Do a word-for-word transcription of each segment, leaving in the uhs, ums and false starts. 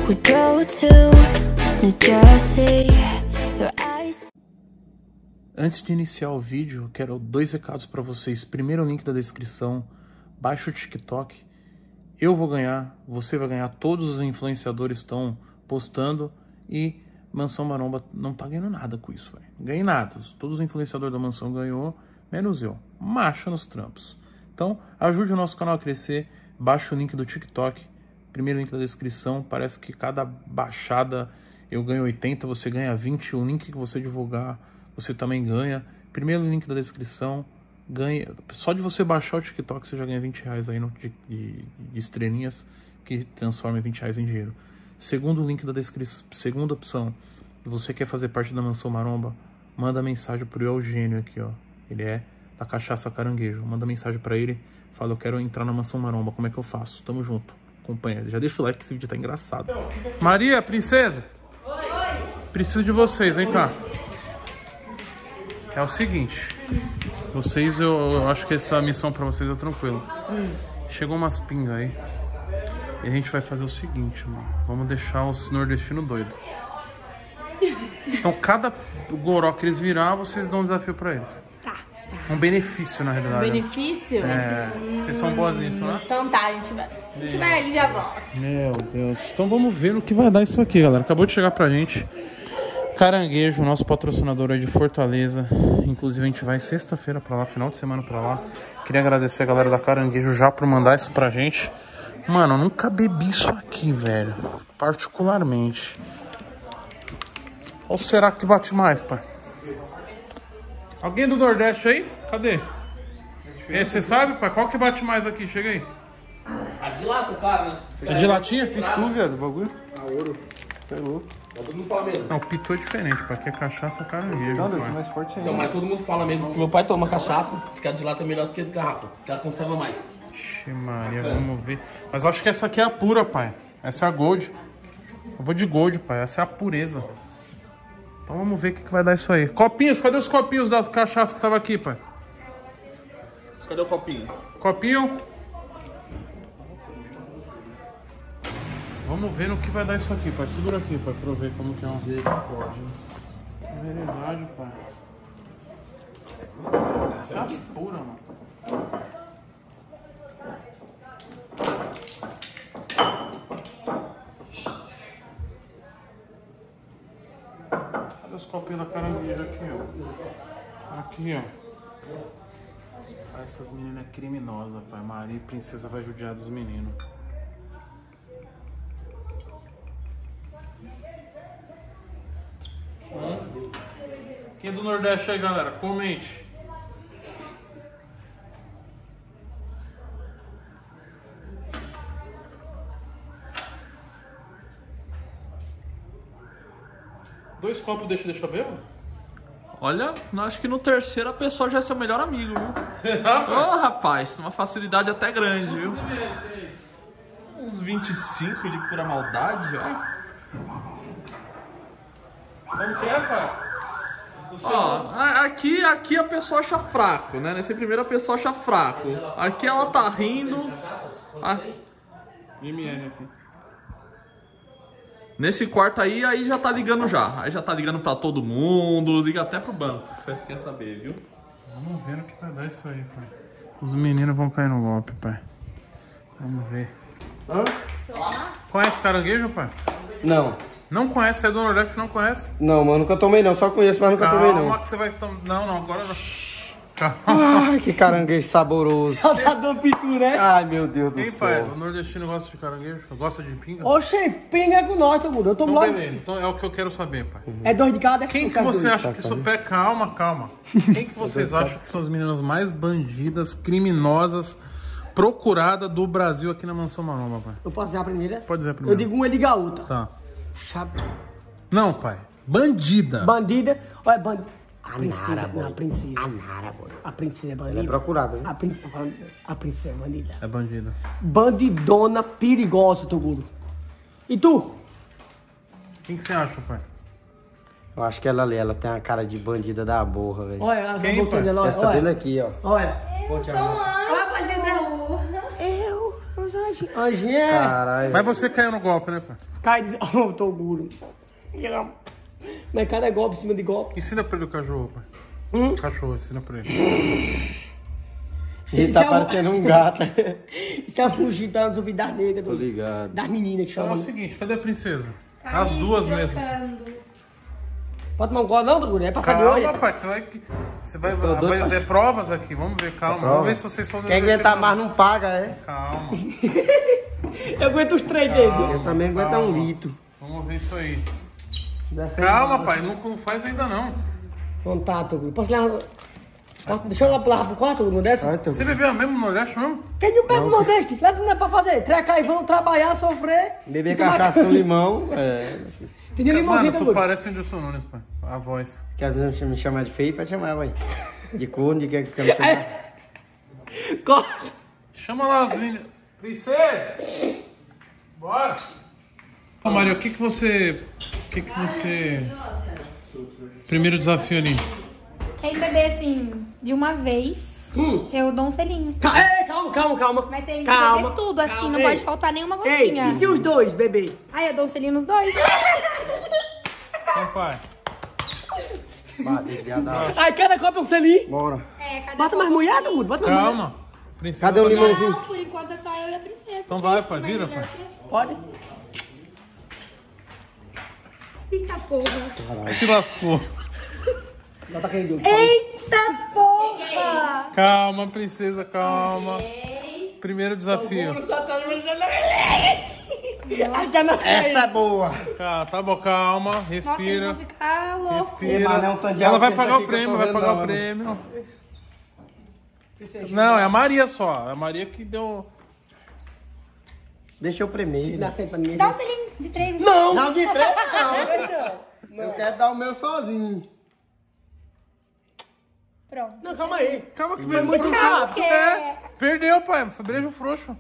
We drove to New Jersey. Your eyes... Antes de iniciar o vídeo, quero dois recados para vocês. Primeiro, o link da descrição. Baixa o TikTok. Eu vou ganhar, você vai ganhar. Todos os influenciadores estão postando. E Mansão Maromba não tá ganhando nada com isso, velho. Ganhei nada. Todos os influenciadores da Mansão ganhou, menos eu. Marcha nos trampos. Então, ajude o nosso canal a crescer. Baixa o link do TikTok. Primeiro link da descrição. Parece que cada baixada eu ganho oitenta, você ganha vinte. O link que você divulgar, você também ganha. Primeiro link da descrição. Ganha. Só de você baixar o TikTok, você já ganha vinte reais aí no, de, de, de estrelinhas que transforma vinte reais em dinheiro. Segundo link da descrição. Segunda opção. Você quer fazer parte da Mansão Maromba? Manda mensagem pro Eugênio aqui, ó. Ele é da Cachaça Caranguejo. Manda mensagem pra ele. Fala, eu quero entrar na Mansão Maromba. Como é que eu faço? Tamo junto. Acompanha. Já deixa o like que esse vídeo tá engraçado. Maria, princesa. Oi. Oi. Preciso de vocês, vem cá. É o seguinte. Vocês, eu, eu acho que essa missão pra vocês é tranquila. Hum. Chegou umas pingas aí. E a gente vai fazer o seguinte, mano. Vamos deixar os nordestinos doidos. Então, cada goró que eles virar, vocês dão um desafio pra eles. Tá. Um benefício, na realidade. Um benefício? É. Hum, vocês são boas nisso, né? Então tá, a gente vai. A gente vai ali e já volta. Meu Deus. Então vamos ver no que vai dar isso aqui, galera. Acabou de chegar pra gente. Caranguejo, nosso patrocinador aí de Fortaleza. Inclusive a gente vai sexta-feira pra lá, final de semana pra lá. Queria agradecer a galera da Caranguejo já por mandar isso pra gente. Mano, eu nunca bebi isso aqui, velho. Particularmente. Ou será que bate mais, pai? Alguém do Nordeste aí? Cadê? É, você sabe, pai? Qual que bate mais aqui? Chega aí. A de lata, claro, né? É de latinha? Pitu, viado, o bagulho. A ouro. Você é louco. Todo mundo fala mesmo. Não, pitu é diferente, pai. Aqui é cachaça caranguejo. Não, Deus, mais forte ainda. Então, mas todo mundo fala mesmo que meu pai toma cachaça, diz que a de lata é melhor do que a de garrafa, porque ela conserva mais. Ixi, Maria, vamos ver. Mas eu acho que essa aqui é a pura, pai. Essa é a gold. Eu vou de gold, pai. Essa é a pureza. Então vamos ver o que, que vai dar isso aí. Copinhos, cadê os copinhos das cachaças que tava aqui, pai? Cadê o copinho? Copinho. Vamos ver no que vai dar isso aqui, pai. Segura aqui, pai, pra eu ver como que é uma... Misericórdia. Verdade, pai. Essa é a pura, mano. Cadê os copinhos da carangueja aqui, ó? Aqui, ó. Ah, essas meninas é criminosa, pai. Maria e Princesa vai judiar dos meninos. Hum? Quem é do Nordeste aí, galera? Comente. Dois copos deixa, deixa eu ver? Olha, acho que no terceiro a pessoa já é seu melhor amigo, viu? Será? Ô, oh, rapaz, uma facilidade até grande, viu? Uns vinte e cinco de pura maldade, ó. Como que é, cara? Ó, aqui, aqui a pessoa acha fraco, né? Nesse primeiro a pessoa acha fraco. Aqui ela tá rindo. A... M N aqui. Nesse quarto aí, aí já tá ligando já. Aí já tá ligando pra todo mundo, liga até pro banco. Você quer saber, viu? Vamos ver no que vai dar isso aí, pai. Os meninos vão cair no golpe, pai. Vamos ver. Hã? Conhece caranguejo, pai? Não. Não conhece? É do Nordeste, não conhece? Não, mano, nunca tomei não. Só conheço, mas nunca Calma tomei não. que você vai tomar... Não, não, agora não. Calma. Ai, que caranguejo saboroso. Só tá dando pitu, né? Ai, meu Deus do Ei, pai, céu. o nordestino gosta de caranguejo? Gosta de pinga? Oxe, pinga é com nós, todo mundo. Eu tomo Então, logo. beleza. Então é o que eu quero saber, pai. É dois de cada. Quem que eu quero você dois. acha que... So... Pé, calma, calma. Quem que vocês acham que são as meninas mais bandidas, criminosas, procuradas do Brasil aqui na Mansão Maromba, pai? Eu posso dizer a primeira? Pode dizer a primeira. Eu digo uma, ele diga a outra. Tá. Chapa. Não, pai. Bandida. Bandida. Olha, bandida. A princesa. Nara, não, a princesa. A Nara, boy. A princesa é bandida. Ela é procurada, né? A, prin... a princesa é bandida. É bandida. Bandidona perigosa, Toguro. E tu? Quem que você acha, pai? Eu acho que ela ali, ela tem a cara de bandida da borra, velho. Olha, a Quem, boquinha pai? dela, olha. Essa olha. dele aqui, ó. Olha. Ponte a Sou nossa. anjo. Olha a vozinha dela. Eu, eu sou Anjinha. Caralho. Mas você caiu no golpe, né, pai? Cai de... Oh, Toguro. Mas cada golpe em cima de golpe. Ensina pra ele o cachorro, pai. Hum? Cachorro, ensina pra ele. Ele tá parecendo um gato. Isso é um fugir para os ouvidos das negras. Tô ligado. Das meninas que Então é chamam. o seguinte, cadê a princesa? As duas mesmo. Pode tomar um gole não, Toguro? É pra ficar de olho. Calma, pai, você vai... Você vai, tô doido, vai pai. ter provas aqui, vamos ver, calma. prova? Vamos ver se vocês são... Quem aguentar mais não paga, é? Calma, Eu aguento os três deles. Eu também aguento um litro. vamos ver isso aí. Dessa Calma, pai, não, não faz ainda não. Não tá, Toguro. Posso levar... Posso... Deixa eu lá pular pro quarto, Toguro, dessa? Ai, tô... Você bebeu mesmo no Nordeste mesmo? Quem não bebe no Nordeste? Lá não é pra fazer. Trecar e vão trabalhar, sofrer. Beber e tomar- cachaça com limão. É. Tem limãozinho, Mano, tu Toguro. parece o Whindersson Nunes, pai. A voz. Quer me chamar de feio? Pode chamar, vai. De corno, de que quer me chamar. Corta. Chama lá as meninas. Princesa! Bora! Ô, Maria, o que que você... O que que você... Primeiro desafio ali. Quem beber assim, de uma vez, Hum. eu dou um selinho. Ca- Ei, calma, calma, calma. Vai ter que calma, beber tudo, assim, calma. não Ei. pode faltar nenhuma Ei, gotinha. e se os dois beber? Aí eu dou um selinho nos dois. Então, pai. Aí cada copo é um selinho. Bora. É, cada Bota mais mulher, Toguro. Bota mais mulher. Calma. Princesa Cadê o tá- limãozinho? Não, por enquanto é só eu e a princesa. Então vai, pai, vira, pai. Pode? Eita porra. Se lascou. Bota aquele dois. Eita porra. Calma, princesa, calma. Primeiro desafio. Essa é boa. Tá, tá bom, calma. Nossa, eles Respira. vão ficar loucos. Respira. Mas não é um tanto de Ela álcool vai esse pagar aqui o que eu prêmio, tô vai vendo, pagar não, o prêmio. Não, é a Maria só. É a Maria que deu. Deixa eu primeiro. Na frente pra mim. Dá um selinho de três. Não! Não, de três não. Eu quero dar o meu sozinho. Pronto. Não, calma aí. Calma que Foi mesmo. muito rápido. É, perdeu, pai. Foi beijo frouxo.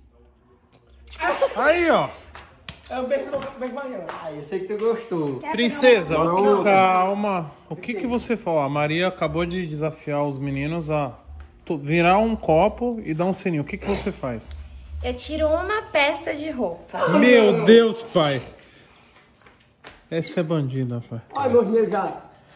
Aí, ó. É um beijo no beijo mais não. Ah, eu sei que tu gostou. Princesa, Bora outra. calma. O que que você falou? A Maria acabou de desafiar os meninos a to- virar um copo e dar um selinho. O que que você faz? Eu tiro uma peça de roupa. Meu Deus, pai. Essa é bandida, pai. Olha meus negros já.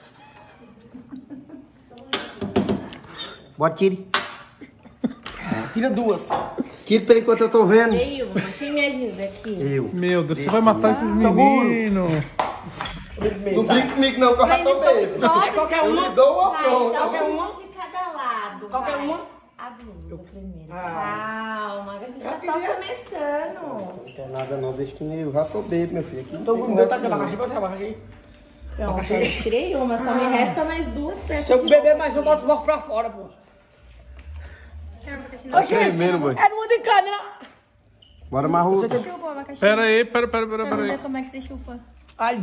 Bota, tire. Tira duas. Tire pra ele enquanto eu tô vendo. Dei uma. Quem me ajuda aqui? Eu. Meu Deus, você vai matar esses meninos. Não brinca comigo não, que eu já tô bêbado. Pode? Qualquer Eu uma. lhe dou uma Vai, pronta. dá Qualquer um uma. de cada lado. Qualquer vai. uma. A blusa primeiro. Ah. Calma, a gente tá só começando. Não quer nada não, deixa que eu já tô bêbado, meu filho. Aqui não Tô tem com meu tá conversa, aqui, não. abacaxi, bota abacaxi. Pronto, eu tirei uma, só me resta mais duas peças Se eu de beber mais um, boto os morros pra fora, pô. Tá tremendo, boy. É uma de cada, né? Bora mais outra. Chupa o abacaxi. Pera aí, pera, pera, pera, pera Vamos aí. ver como é que você chupa. Ai,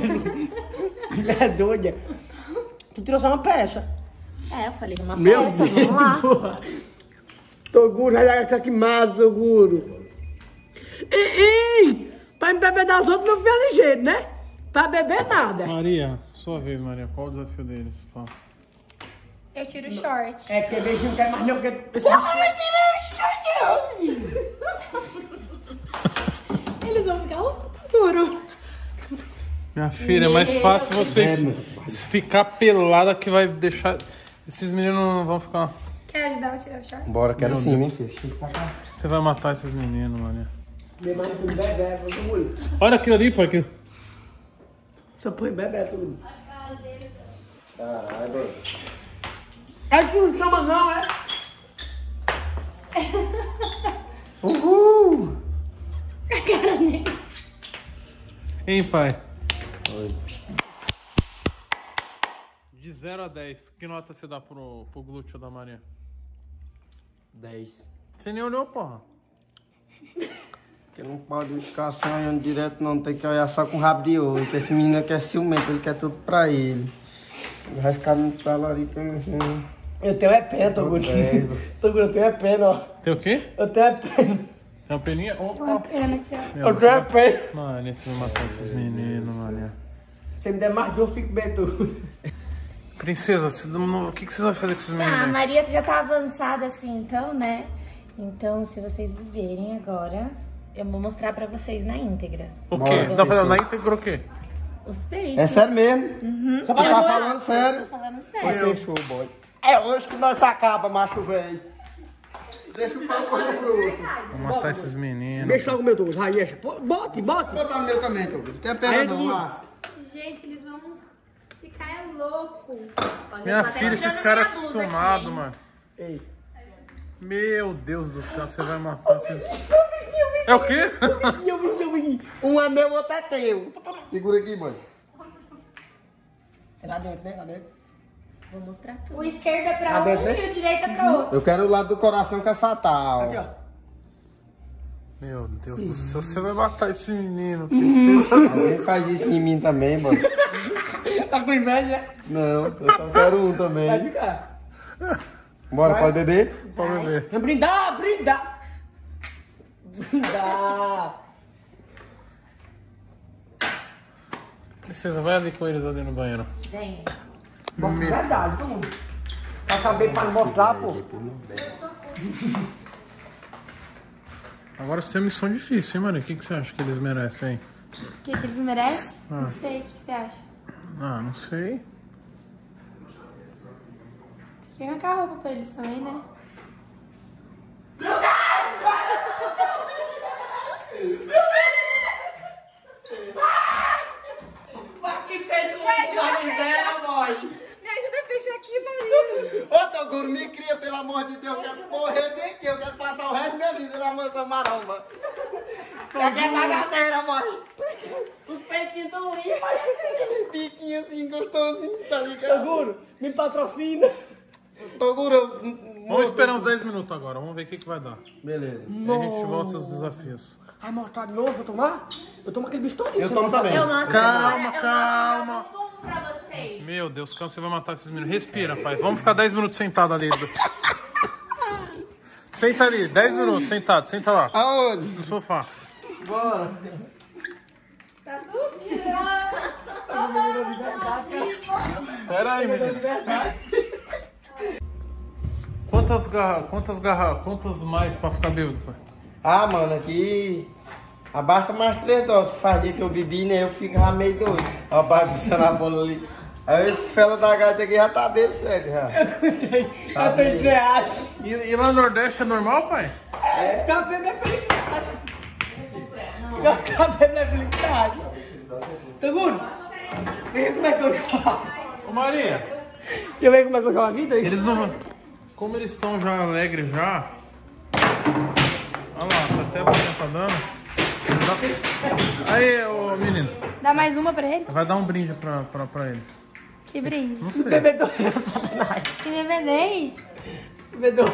é doida. Tu tirou só uma peça. É, eu falei uma Meu peça, vamos lá. Porra. Toguro, já já tá queimado, Toguro. Ih, ih, pra me beber das outras não fica ligeiro, né? Pra beber nada. Maria, sua vez, Maria. Qual o desafio deles? Fala. Eu tiro o short. É, porque beijinho não quer mais não, porque... Eles vão ficar loucos. Minha filha, é mais fácil vocês ficar pelada que vai deixar... Esses meninos não vão ficar... Quer ajudar eu a tirar o short? Bora, quero sim, hein, filho. Você vai matar esses meninos, Maria. Meu marido põe bebê, Toguro. Olha aquilo ali, pai. Que... Só põe bebê, Toguro. Caralho, boy. É que não chama não, é? Uhul! Hein, pai? Oi. De zero a dez, que nota você dá pro, pro glúteo da Maria? dez. Você nem olhou, porra. Porque não pode ficar só olhando direto, não. Tem que olhar só com rabo de olho. Porque esse menino aqui é ciumento, ele quer tudo pra ele. Ele vai ficar no talarico. Uhum. Eu tenho é pena, Toguro. Toguro, eu tenho é pena, ó. Tem o quê? Eu tenho é pena. Tem uma peninha? Opa. Uma pena aqui, ó. Meu, Eu tenho é você... pena. Mano, você vai matar esses meninos, Maria. Se me der mais dois, eu fico bem, Toguro. Princesa, você não- o que, que vocês vão fazer com esses meninos Ah, a aí? Maria já tá avançada assim, então, né? Então, se vocês viverem agora, eu vou mostrar pra vocês na íntegra. O quê? Dá pra dar na íntegra o quê? Os peitos. É sério mesmo? Uhum. Você tá falando sério? Tô falando Pois sério. fechou, boy. É hoje que nós acaba, macho velho. Deixa o pau correr grosso. Vou matar esses meninos. Deixa logo o meu, Douglas. Vai, deixa. Pô, bote, bote. Vou botar o meu também, Douglas. Não tem pena Aí, não, Douglas. lasca. Gente, eles vão ficar é louco. Minha filha, esses caras acostumados, mano. Ei. Meu Deus do céu, você vai matar esses... É o quê? Eu vim, eu vim. Um é meu, outro é teu. Segura aqui, mãe. É lá dentro, né? Lá dentro. Vou mostrar tudo. O esquerdo é pra Tá um dentro, né? e o direito é pra outro. Eu quero o lado do coração que é fatal. Aqui, ó. Meu Deus do céu, você vai matar esse menino. Que Alguém faz isso em mim também, mano. Tá com inveja? Não, eu só quero um Vai também. ficar. Bora, pode beber? Pode beber. Vamos brindar, brindar. Brindar. Princesa, vai ali com eles ali no banheiro. Vem. Bom, verdade, todo mundo. Acabei pra não mostrar, pô. Agora você tem uma missão difícil, hein, mano? O que, que você acha que eles merecem, hein? O que, que eles merecem? Não sei, o que você acha? Ah, não sei. Tem que arrancar a roupa pra eles também, né? Me ajuda a fechar aqui, Maria. Ô, Toguro, me cria, pelo amor de Deus. Eu quero morrer bem aqui. Eu quero passar o resto da minha vida na mansão maromba. Cadê a bagaceira, mãe? Os peitinhos tão lindos, mas assim, aquele biquinho assim, gostosinho, tá ligado? Toguro, me patrocina. Toguro, eu... Vamos esperar uns dez minutos agora, vamos ver o que, que vai dar. Beleza. Aí a gente volta aos desafios. Ai, mostrar de novo, vou tomar? Eu tomo aquele bistourinho. Eu tomo também. Calma, calma. Um pra vocês. Meu Deus, como você vai matar esses meninos? Respira, pai. Vamos ficar dez minutos sentado ali. Senta ali, dez minutos sentado, senta lá. Aonde? No sofá. Bora. Tá tudo tirando. Pera aí, menino. Quantas garra... Quantas garra... Quantas mais pra ficar bêbado, pai? Ah, mano, aqui... Abasta mais três doses, que faz dia que eu bebi, né? Eu ficava meio doido. Ó, bagunçando a bola ali. Aí esse fela da gaita aqui já tá bem sério, já. Eu Tá tô bem. entre aspas. E, e lá no Nordeste é normal, pai? É, ficar bebendo é felicidade. Ficar bebendo é felicidade. Toguro, vem como é que eu jogo. Ô, Maria, Deixa eu ver como é que eu jogo aqui, daí. eles não... Como eles estão já alegres já... Olha lá, tá até a bolinha tá dando. Dá- Aí, ô menino, Dá mais uma pra eles? vai dar um brinde pra, pra, pra eles. Que brinde. Não sei. Bebedor, satanás. Te me vendei? Bebedor.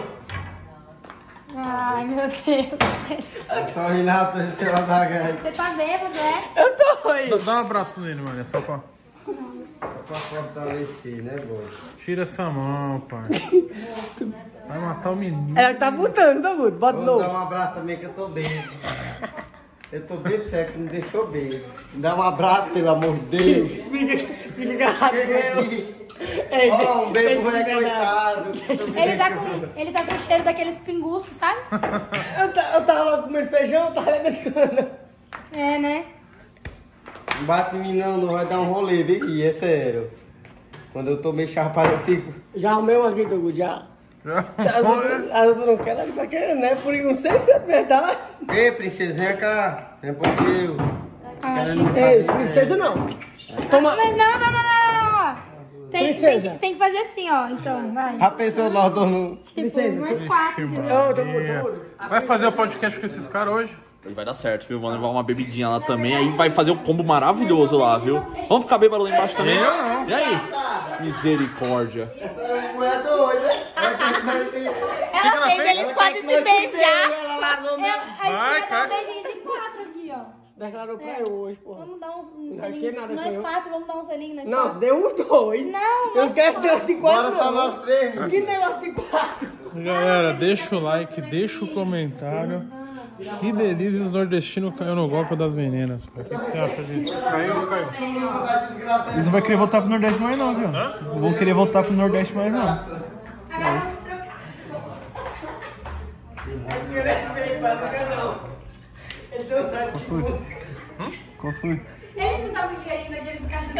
Ai, meu Deus. Só Renato, esse fela da gaita. Você tá bêbado, é? Eu tô aí. Dá, dá um abraço nele, Maria, só pra... Pra fortalecer, né, boy? Tira essa mão, pai. Vai matar o menino. Ela tá botando, Toguro. Bota de Vou dar novo. um abraço também que eu tô bem. Eu tô bem sério, que não deixou bem. Dá um abraço, pelo amor de Deus. Fica, fica agarrado. Chega aqui. Ei, Ó, um beijo pro deixa eu Ré, enganar. coitado. Ele tá com, ele tá com o cheiro daqueles pinguços, sabe? Eu, ta- eu tava lá comendo feijão, eu tava bebendo cana. É, né? Não bate em mim não, não vai dar um rolê, vem aqui, é sério. Quando eu tô meio chapado, eu fico... Já arrumei um aqui, Toguro, já. Já? As outras, as outras não querem, ela tá querendo, né? Por isso, não sei se é verdade. Ei, princesa, vem cá. Vem por Deus. Querendo Ei, fazer- princesa não. Toma. Mas não, não, não, não, não. Tem, tem, Princesa. que- tem que fazer assim, ó. Então, vai. Já pensou nós dois no... Tipo, Princesa, mais Vixe, quatro, entendeu? Ô, Toguro, Maria. Toguro. Vai fazer o podcast com esses caras hoje? E vai dar certo, viu? Vamos levar uma bebidinha lá também. Aí vai fazer um combo maravilhoso lá, viu? Vamos ficar bêbado lá embaixo também? Eu não. E aí? Misericórdia. Essa mulher é doida. Vai ter mais assim. Ela fez eles quase se beijar. Ela largou Eu, meu. a gente Vai, vai dar cara. um beijinho de quatro aqui, ó. Declarou pra eu hoje, porra. Vamos dar um, um Não, selinho. aqui nada Nós com eu. quatro, vamos dar um selinho nós Não, quatro. deu os dois. Não, Eu não quero esse negócio de quatro, Bora só não. nós três, meu. Que negócio de quatro? Galera, deixa o like, deixa o comentário. Que delícia, os nordestinos caiu no golpe das meninas. O que, que você acha disso? Caiu ou não caiu? Eles não vão querer voltar pro Nordeste mais não, viu? Não vão querer voltar pro Nordeste mais não. Ele é feio, pai, não quer não. Ele tem um trato de mundo. Qual foi? Eles não estavam ingerindo aqueles cachos.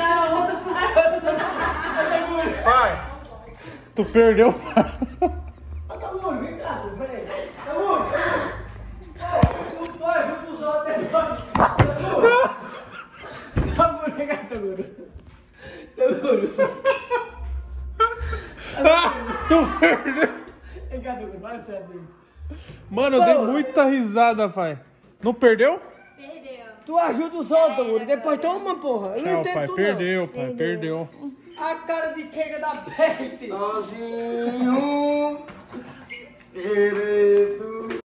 Pai, tu perdeu. Ô, Tamur, vem cá, peraí. Tamur, Tamur. Não pode, junto os outros. Tamur. Tamur, vem cá, Tamur. Tamur. Tu perdeu. Vem cá, Tamur, vai no céu, Mano, eu dei muita risada, pai. Não perdeu? Perdeu. Tu ajuda os outros, Tamur. Depois toma, porra. Eu não Tchau, entendo pai. tu, Perdeu, pai. Perdeu. não. A cara de quega da peste. Sozinho, querido.